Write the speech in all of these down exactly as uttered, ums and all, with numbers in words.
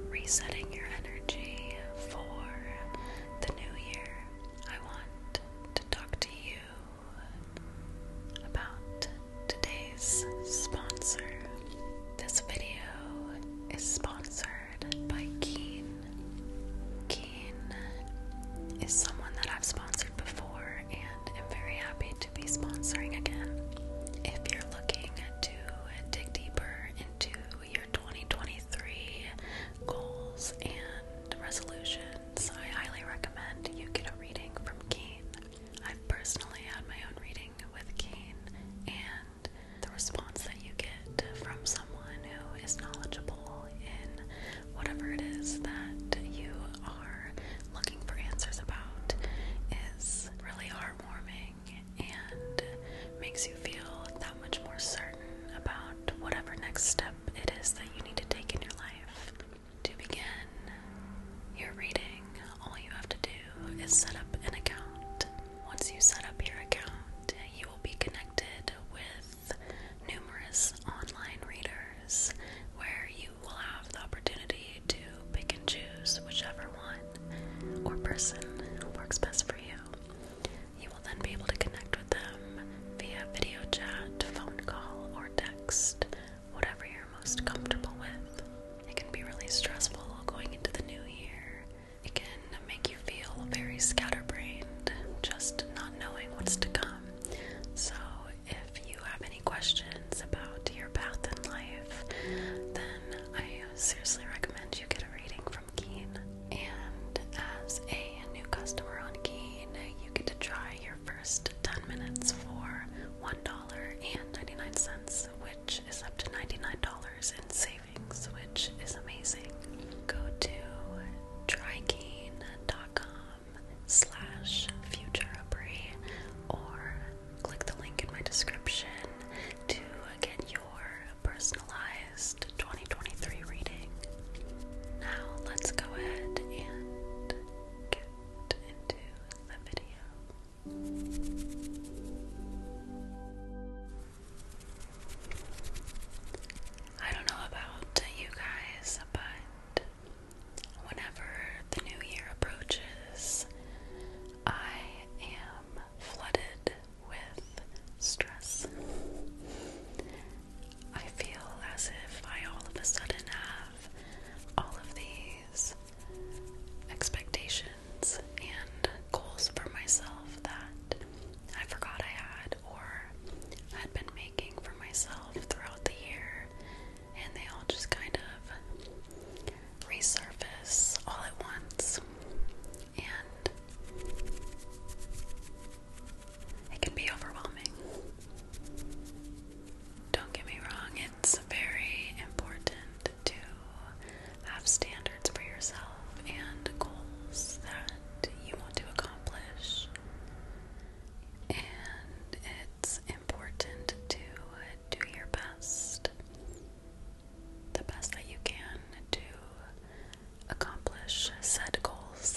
resetting your energy for the new year, I want to talk to you about today's sponsor. This video is sponsored by Keen. Keen is someone that I've sponsored before and am very happy to be sponsoring again. If you're looking to dig deeper into your twenty twenty-three goals and resolutions, I highly recommend you get a reading from Keen. I've personally had my own reading with Keen, and the response that you get from someone who is knowledgeable in whatever it is that you are looking for answers about is really heartwarming and makes you feel that much more certain about whatever next step it is that you need to take in your life. To begin your reading, all you have to do is set up an account. Once you set up your account, you will be connected with numerous online readers where you will have the opportunity to pick and choose whichever one or person works best for you. You will then be able to connect with them via video chat, phone call, or text, whatever you're most comfortable with. It can be really stressful going into the new year. It can make you feel very scatterbrained, just not knowing what's to come. So if you have any questions about your path in life, then I seriously recommend you get a reading from Keen. And as a new customer on Keen, you get to try your first ten minutes for one dollar and ninety-nine cents, which is up to ninety-nine dollars in savings, which is amazing. Go to trykeen.com slash futureabree or click the link in my description to get your personalized twenty twenty-three reading. Now let's go ahead and get into the video. I don't know about you guys, but whenever the new year approaches, I am flooded with stress. I feel as if I all of a sudden have all of these expectations and goals for myself that I forgot I had or had been making for myself throughout the year, and they all just kind of resurface all at once, and it can be overwhelming. Don't get me wrong, it's very important to have standards for yourself and goals that you want to accomplish. And it's important to do your best, the best that you can to accomplish said goals.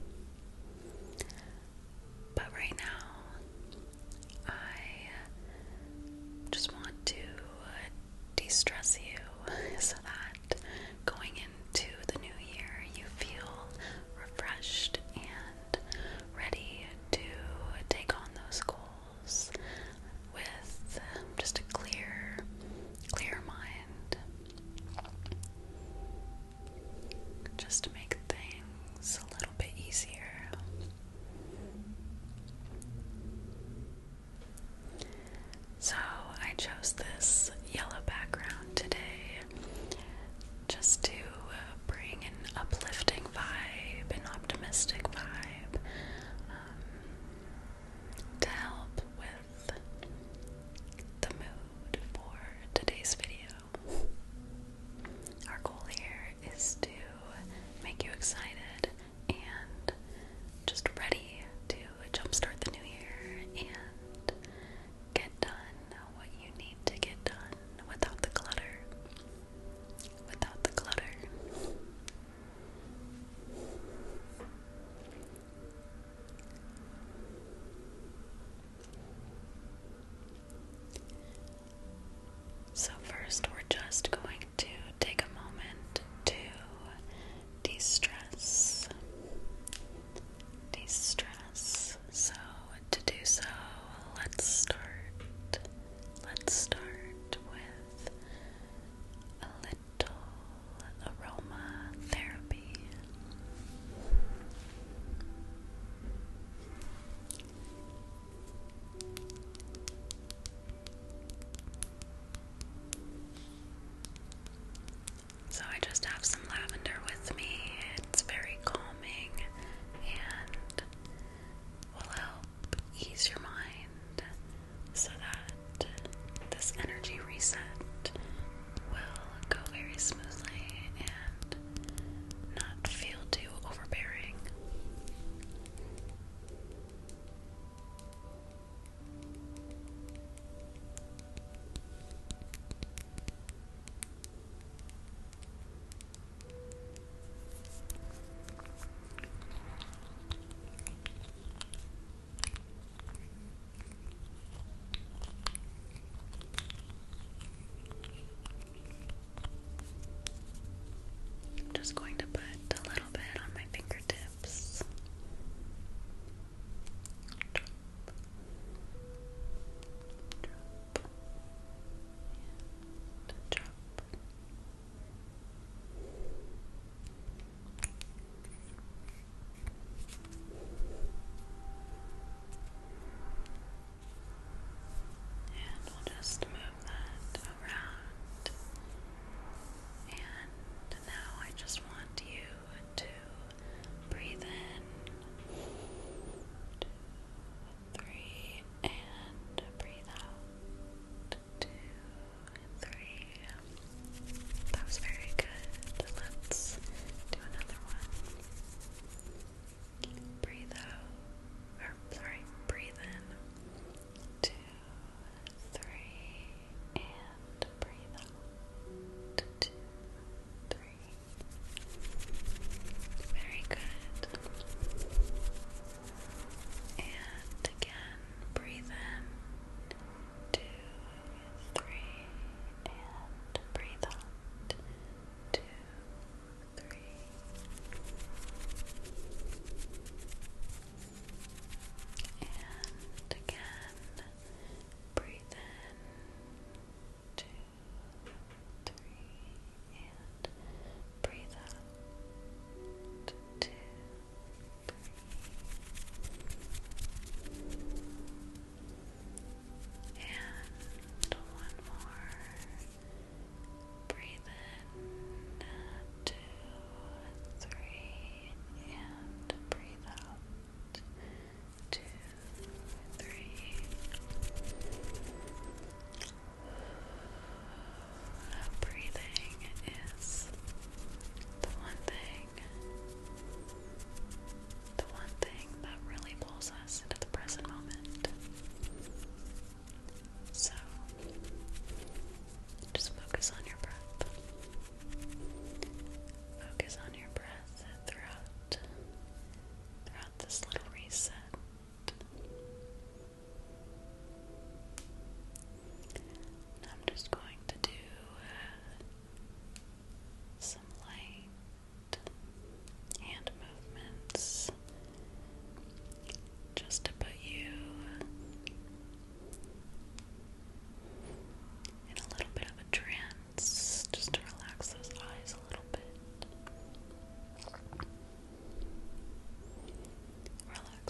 But right now, I just want to de-stress you so that going into the new year you feel refreshed and ready to take on those goals with just a clear, clear mind, just to make things a little bit easier. So I chose this yellow background today just to uh, bring an uplifting vibe, an optimistic vibe, um, to help with the mood for today's video. Our goal here is to make you excited and just ready to jumpstart the new year and get done what you need to get done without the clutter. Without the clutter. So first we're just going to take a moment to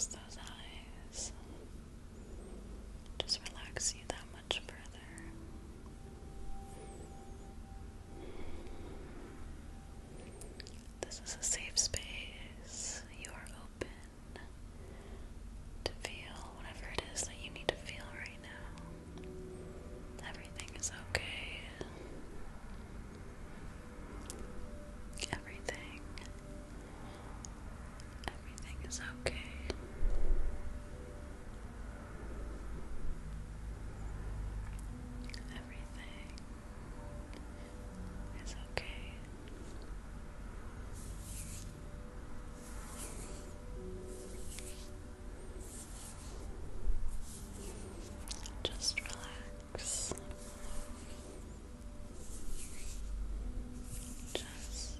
relax those eyes. Just relax you that much further. This is a safe space. You are open to feel whatever it is that you need to feel right now. Everything is okay. Everything. Everything is okay. Everything is okay. Just relax. Just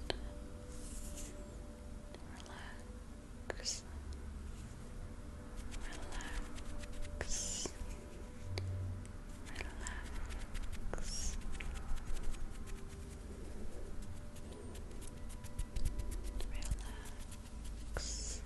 relax. Relax. Relax. Relax.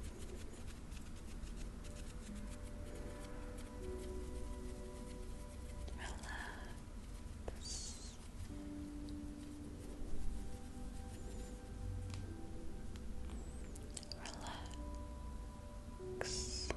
Relax.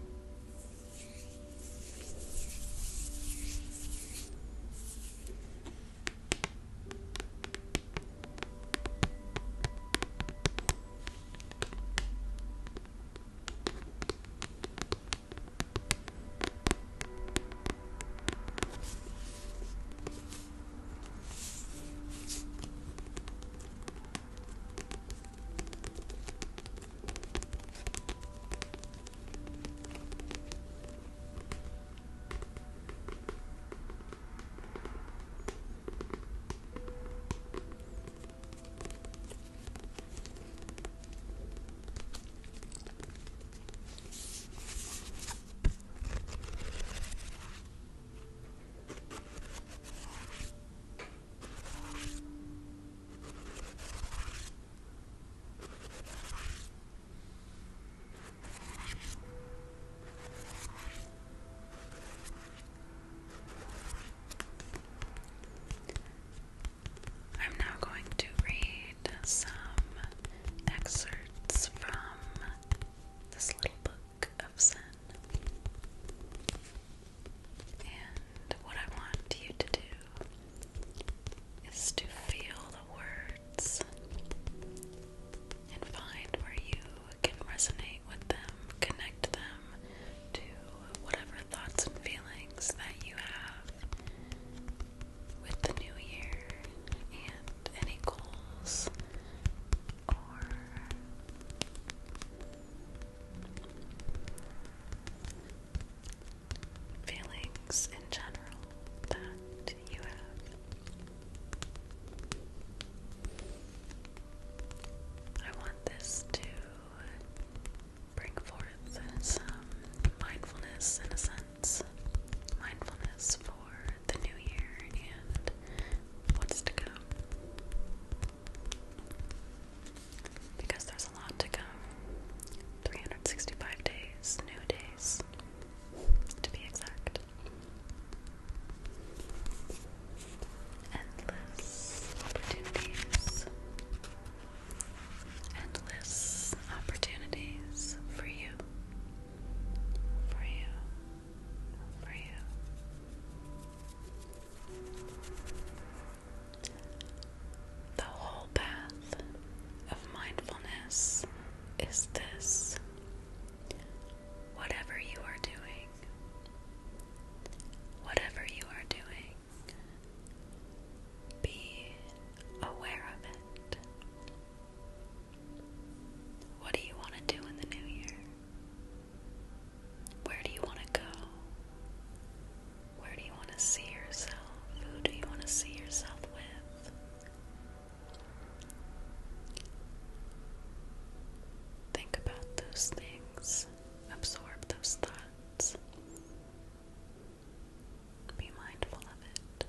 I'm now going to read some excerpts from this little book of Zen. And what I want you to do is to feel the words and find where you can resonate with them, connect them to whatever thoughts and feelings that you have with the new year and any goals or feelings in general that you have. I want this to bring forth some mindfulness in a sense. Mindfulness for the new year and what's to come. Because there's a lot to come. three hundred sixty-five days, new days, to be exact. Endless opportunities. Endless opportunities for you. For you. For you. The whole path of mindfulness is this. Whatever you are doing, whatever you are doing, be aware of it. What do you want to do in the new year? Where do you want to go? Where do you want to see yourself? Who do you want to see yourself with? Think about those things. Absorb those thoughts. Be mindful of it.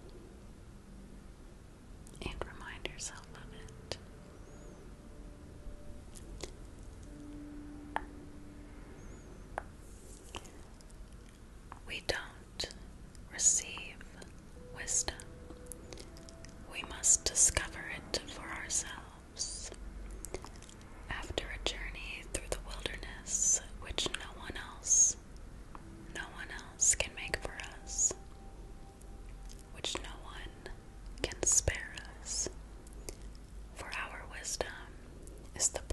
And remind yourself of it. is the